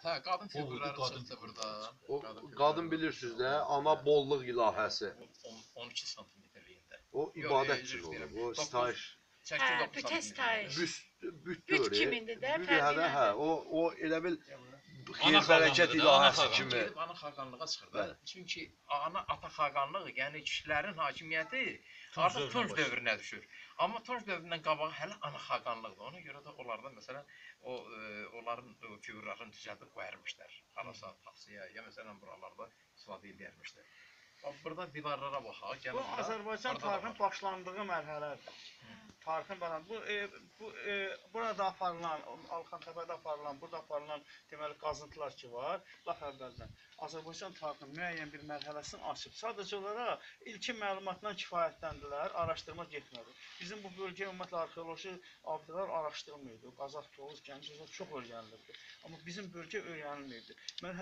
Hə, qadın figurları çıxdı burada. O qadın bilirsiniz də, ana bolluq ilahəsi. 12 santimetrliyində. O ibadətçil olur. O sitayiş. Hə, bütə sitayiş. Büt Büt kimidir də, Hə, fərqi hə, o elə bil xeyir bərəkət ilahəsi kimi. Ana xaqanlığa çıxır da. Çünki ata xaqanlığı, yəni kişilərin hakimiyyəti artıq Tunc dövrünə düşür. Amma Tunc dövründən qabağı hələ ana xaqanlıqdır. Ona görə də onlardan məsələn onların figurlarını düzəldib qoyarmışlar. Harasa taxsiyə, ya məsələn buralarda istifadə edərmişlər. Burada divarlara baxaq. Bu Azərbaycan tarixinin başlandığı mərhələdir. Tarixin bu burada aparılan, Alxantəpədə aparılan, burada aparılan deməli qazıntılar ki var, lap əvvəldən Azərbaycan tarixinin müəyyən bir mərhələsini açıb. Sadəcə olaraq ilkin məlumatdan kifayətləndilər, araşdırma getmədi. Bizim bu bölgə ümumiyyətlə arxeoloji abidələr araşdırılmırdı. Qazax, Tovuz, Gəncə çox öyrənilirdi. Amma bizim bölgə öyrənilmirdi. Mən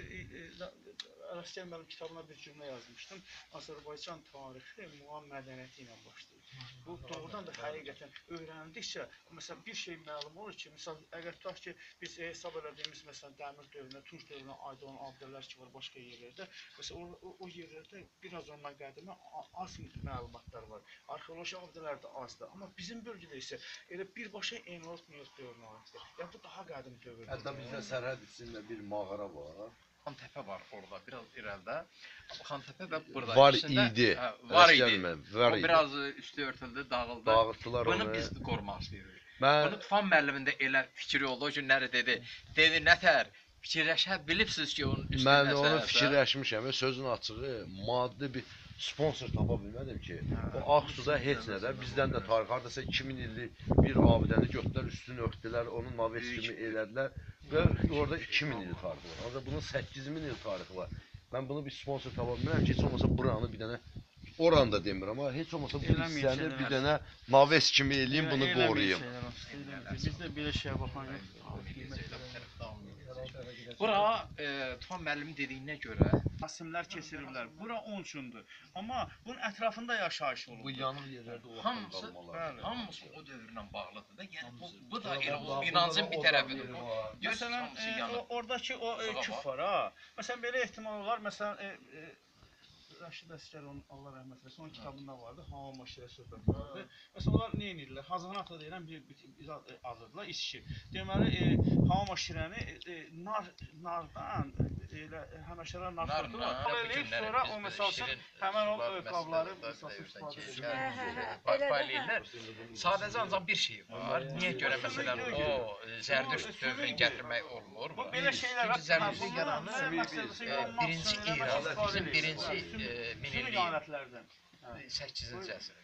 Ələsgər mənim kitabına bir cümlə yazmışdım. Azərbaycan tarixi muğam mədəniyyəti ilə başlayır. Bu doğrudan da həqiqətən öyrənildikcə, məsələn bir şey məlum olur ki, məsələn əgər tutaq ki, biz hesab elədiyimiz məsələn Dəmir dövrünə, Tunc dövrünə aid olan abidələr ki var başqa yerlərdə, məsələn o yerlərdə biraz ondan qədimə az məlumatlar var. Arxeoloji abidələr də azdır. Amma bizim bölgədə isə elə birbaşa Eneolit Miot dövrünə aiddir. Yəni bu daha qədim dövrdür. Hətta bizdə sərhəd üstündə bir mağara var. Xantəpə var orada, biraz irəlidə. Xantəpə və burada Var idi. Var idi. O biraz üstü örtüldü, dağıldı. Dağıtdılar onu. Bunu biz qorumaq istəyirik. Bunu Tufan müəllimində elə fikir oldu, o günləri dedi. Dedi, nətər fikirləşə bilibsiz ki, onun üstündə mən onu fikirləşmişəm. Sözün açığı, maddi bir sponsor tapa bilmədim ki, o Ağsuda heç nədə, bizdən də tarix, haradasa 2000 illik bir abidəni götürdülər, üstünü örtdülər, onu naves kimi elədilər və orada 2000 il tarixi var. Ancaq bunun 8000 il tarixi var. Mən bunu bir sponsor tapa bilmirəm ki, heç olmasa buranı bir dənə, oranı da demir, amma heç olmasa bu hissəni bir dənə naves kimi eləyim, bunu qoruyayım. Biz də belə şeyə baxan Bura Tufan müəllimin dediyinə görə asimlər keçirirlər. Bura onun üçündür. Amma bunun ətrafında yaşayış olur. Bu yanıq yerlərdə o hamısı o dövrlə bağlıdır da. Yəni bu da elə o inancın bir tərəfidir. Məsələn, oradakı o küf var ha. Məsələn belə ehtimal olar. Məsələn Rəşid Əsgərovun Allah rəhmət eləsin, onun kitabında vardı, hamam maşirə söhbət vardı. Məsələn, onlar nə edirlər? Hazanat deyilən bir adıdırlar, içki. Deməli, hamam maşirəni nardan, həməşələr nar satırlar. Eləyib sonra o, məsəl üçün, həmən o qabları, məsəl üçün, istifadə edirlər. Sadəcə ancaq bir şey var. Niyə görə, məsələn, o Zərdüşt dövrünü gətirmək olmur? Bu, belə şeylər var. Zərdüşt yaranır, birinci İran, bizim birinci minilliyi 8-ci əsr.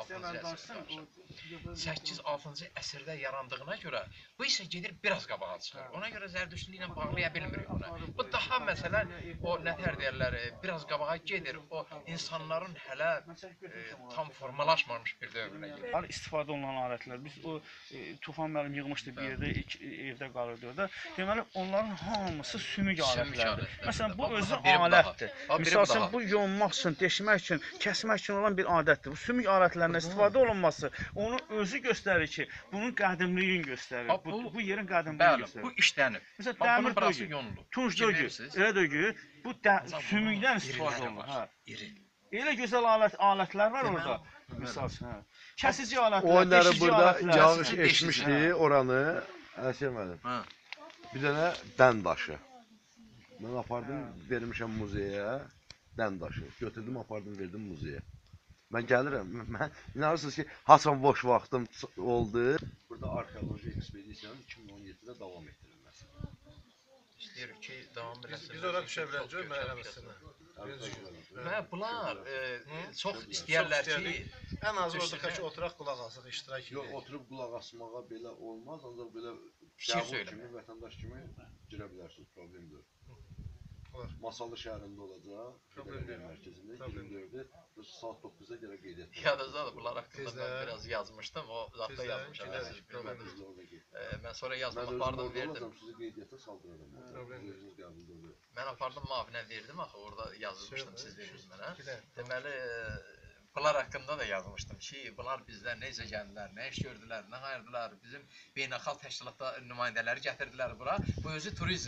8-6-cı əsrdə yarandığına görə bu isə gedir biraz qabağa çıxır. Ona görə zərdüştlüklə bağlaya bilmirik buna. Bu daha məsələn o nətər deyirlər, biraz qabağa gedir. O insanların hələ tam formalaşmamış bir dövrünə gedir. İstifadə olunan alətlər. Biz o Tufan müəllim yığmışdı bir yerdə, evdə qalırdı orada. Deməli onların hamısı sümük alətlərdir. Məsələn bu özü alətdir. Məsəl üçün bu yonmaq üçün, deşmək üçün, kəsmək üçün olan bir adətdir. Bu sümük alətlərindən istifadə olunması onu özü göstərir ki, bunun qədimliyini göstərir. Bu yerin qədimliyini göstərir. Bu işlənib. Məsələn dəmir dögü, tunç dögü, elə dögü bu sümükdən istifadə olunur. Elə gözəl alətlər var orada. Məsəl üçün, kəsici alətlər, deşici alətlər. Burada yağış eşmişdi oranı. Əsgər müəllim. Bir dənə dən daşı. Mən apardım, vermişəm muzeyə dən daşı. Götürdüm, apardım, verdim muzeyə. Mən gəlirəm, inanırsınız ki, haçan boş vaxtım oldu. Burada arxeoloji ekspedisiyanın 2017-də davam etdirilməsi. İstəyirik ki, davam eləsin. Biz ora düşə biləcək məhəlləməsinə. Bunlar çox istəyərlər ki, ən azı orada ki, oturaq qulaq asıq, iştirak edək. Yox, oturub qulaq asmağa belə olmaz, ancaq belə kimi, vətəndaş kimi girə bilərsiniz, problem deyil. Masallı şəhərində olacaq, Federal mərkəzində 24-də saat 9-da gələ qeyd etdim. Yadınızdadır, bunlar haqqında mən biraz yazmışdım, o zaxda yazmışam, siz bilmədiniz. Mən sonra yazdım, apardım, verdim. Sizi qeydiyyata saldıraram. Mən apardım, mavinə verdim, axı orada yazılmışdım, siz verdiniz mənə. Deməli, bunlar haqqında da yazmışdım ki, bunlar bizdən necə gəldilər, nə iş gördülər, nə qayırdılar, bizim beynəlxalq təşkilatda nümayəndələri gətirdilər bura. Bu özü turizm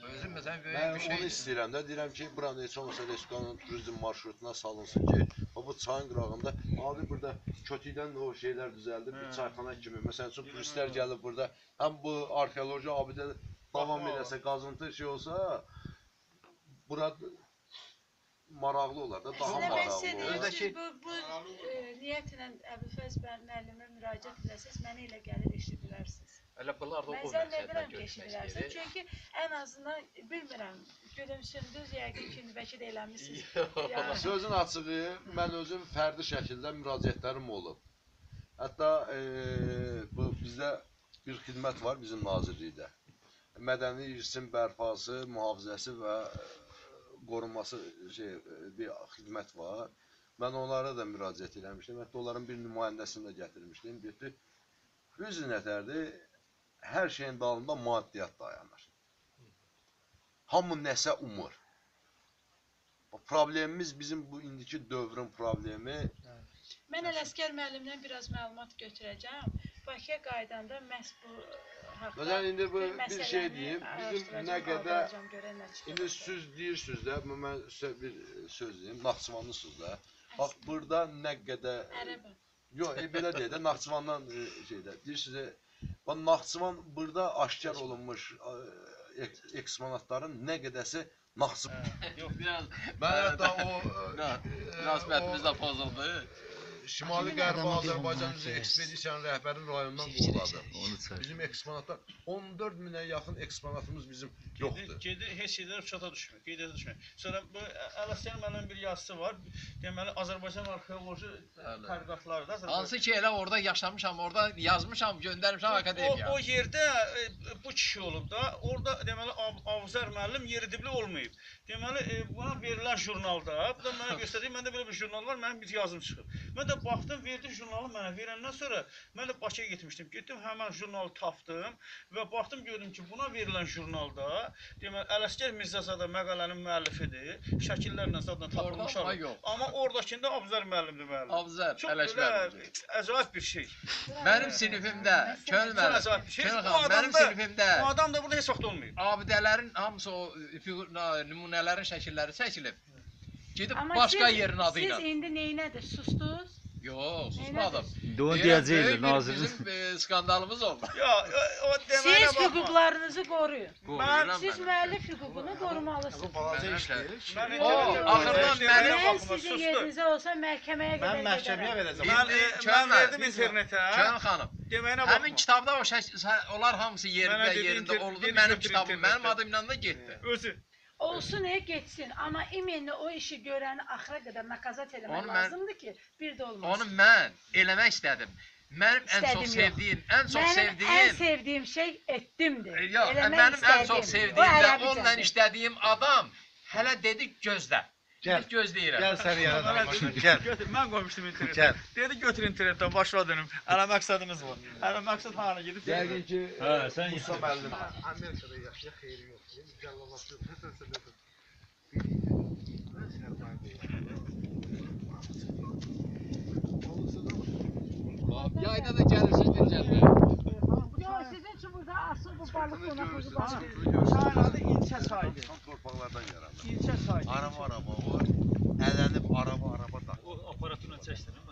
Özüm məsələn Mən böyük bir onu şeydir. istəyirəm də, deyirəm ki, buranın heç olmasa restoranın turizm marşrutuna salınsın ki, bu çayın qırağında, abi burada kötükdən o şeylər düzəldib, bir çayxana kimi. Məsələn üçün turistlər gəlib burada, həm bu arxeoloji abidə davam edəsə, qazıntı şey olsa, bura maraqlı olar da, daha Əslində mən maraqlı sizə olar. deyim, siz bu niyyətlə Əbülfəz müəllimə müraciət edəsiniz, mənə elə gəlir eşidilərsiniz. Elə bunlar da Mən o zənn məqsədlə edirəm ki, görüşmək eşidilərsiniz. istəyir. Çünki ən azından bilmirəm, gülümsündünüz yəqin ki, bəlkə də eləmisiniz. Yəni, Sözün açığı, mən özüm fərdi şəkildə müraciətlərim olub. Hətta bu bizdə bir xidmət var bizim nazirlikdə. Mədəni irsin bərpası, mühafizəsi və qorunması bir xidmət var. Mən onlara da müraciət eləmişdim. Hətta onların bir nümayəndəsini də gətirmişdim. Getdi. Düz nətərdir, hər şeyin dalında maddiyyat dayanır. Hamı nəsə umur. Problemimiz bizim bu indiki dövrün problemi. mən Ələsgər müəllimdən biraz məlumat götürəcəm. Bakıya qaydanda məhz bu haqda Məsələn, indi bu bir məsələni şey deyim, bizim araşdıracağam, nə qədər, qaldıracağam, görən nə çıxacaq. indi siz deyirsiniz də, mən sizə bir söz deyim, Naxçıvanlısınız da. Bax, burada nə qədər, Ərəbəm. yox, belə deyək də, Naxçıvandan şeydə, deyirsiniz, bax, Naxçıvan burada aşkar olunmuş eksponatların nə qədəsi Naxçıvan. Yox, biraz Mən hətta o münasibətimiz də pozuldu. Şimali Qərbi Azərbaycan üzrə ekspedisiyanın rəhbəri rayondan qovuladı. Bizim eksponatlar 14 minə yaxın eksponatımız bizim yoxdur. Gedir, heç şeylər çata düşmür, qeydiyyata düşmür. Sonra bu Ələsgər müəllimin bir yazısı var. Deməli, Azərbaycan arxeoloji tədqiqatları da. Hansı ki elə orada yaşamışam, orada yazmışam, göndərmişəm akademiyaya. O yerdə bu kişi olub da, orada deməli Avzar müəllim yeridibli olmayıb. Deməli, buna verilən jurnalda, bu da mənə göstərdi, məndə belə bir jurnal var, mənim bir yazım çıxıb. Mən də baxdım, verdi jurnalı mənə, verəndən sonra mən də Bakıya getmişdim. Getdim, həmən jurnalı tapdım və baxdım, gördüm ki, buna verilən jurnalda, deməli, Ələsgər Mirzəzadə məqalənin müəllifidir, şəkillərlə zadla tapılmışlar. Amma oradakında Avzar müəllimdir müəllim. Avzar, Çox Ələsgər. belə əcaib bir şey. Mənim sinifimdə, Könül Çox müəllim, əcaib bir şey. Könül Bu xanım, mənim adam da- sinifimdə Bu adam da burada heç vaxt olmayıb. abidələrin hamısı o nümunələrin şəkilləri çəkilib. Gedib Amma başqa siz- yerin adı ilə. Siz indi neynədir, susdunuz? Yox, susmadım. Onu Deyirəm, deyəcəklər böyük bir naziriniz. Bizim skandalımız oldu. Ya, o deməyinə Siz baxma. hüquqlarınızı qoruyun. Qoruyuram Siz mən. müəllif hüququnu qorumalısınız. Balaca Mən işləyir. Mən O, axırdan deməyinə Mən baxma, sizin susdu. yerinizə olsa məhkəməyə Mən qədər məhkəməyə gedərəm. verəcəm. Mən verdim internetə. Könül xanım, Deməyinə həmin baxma. kitabda o onlar hamısı Mənə yerində dedi, yerində oldu. dedi, Mənim götür kitabım internetdən. mənim adımla da getdi. Özü. Olsun getsin, amma iminli o işi görəni axıra qədər nakazat eləmək Onu mən- lazımdır ki, bir də olmasın. Onu mən eləmək istədim. Mənim ən çox İstədim yox. sevdiyim, ən çox Mənim ən sevdiyim sevdiyim şey etdimdir. Yox, Eləmək mənim ən istədim. çox O sevdiyim də ərəbicədir. onunla işlədiyim adam hələ dedi gözlə. Gəl. Gözləyirəm. Gəl səni yerə Mənə başla. dedi, Gəl. götür, mən qoymuşdum internetə. Gəl. Dedi götür internetdən başla dönüm. Hələ məqsədiniz var. Hələ məqsəd hara gedib? Yəqin ki, Hə, sən Musa müəllim. Amerikada yaşaya xeyri yox. Cəllalat yox. Nəsə dedim. Yayda da gəlirsiniz necədir? Yox, sizin üçün burada asıl bu balıq qonaqlığı var. Çayın adı İlçə çayıdır. Tam torpaqlardan yaranır. İlçə çayı. Araba var, ələnib araba da. O aparatla çəkdin.